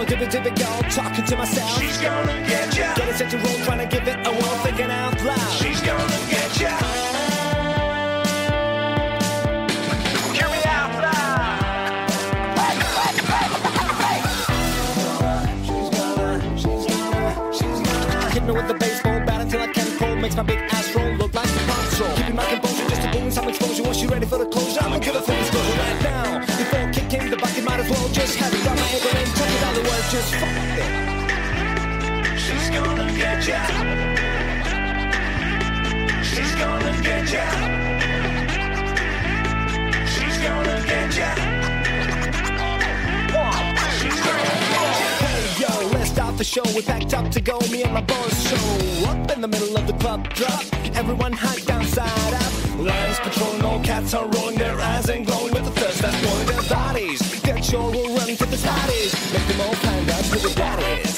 dibby girl, talking to myself. She's gonna get ya. Getting set to roll, trying to give it a whirl, thinking out loud. She's gonna get ya. Hear me out loud. She's gonna hit me with the baseball bat until I can't pull. Makes my big ass roll look like the console. Keeping my composure just to gain some exposure. Was she ready for the closure? I'ma give her full disclosure right now. Before kicking the bucket, might as well just have it on my ankle and check it out. The words just fuck it. She's gonna get ya. She's gonna get ya. She's gonna get ya. She's gonna get ya. Hey yo, let's start the show. We packed up to go. Me and my boys show up in the middle of the club drop. Everyone hyped down side up. Lions patrolling, all cats are rolling their eyes and glowing with the thirst that's blowing their bodies. That sure will run to the parties. Make them all find out with the daddies.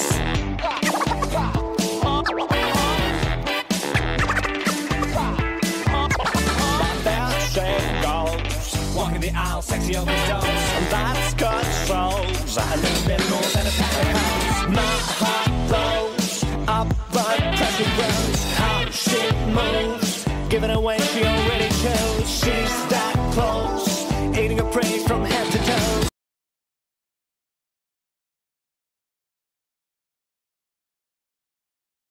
Walking the aisle, sexy overdose. That's controls. I live in more than a penthouse. My heart blows. Up, but pressure grows. How she moves. Giving away, she already chose. She's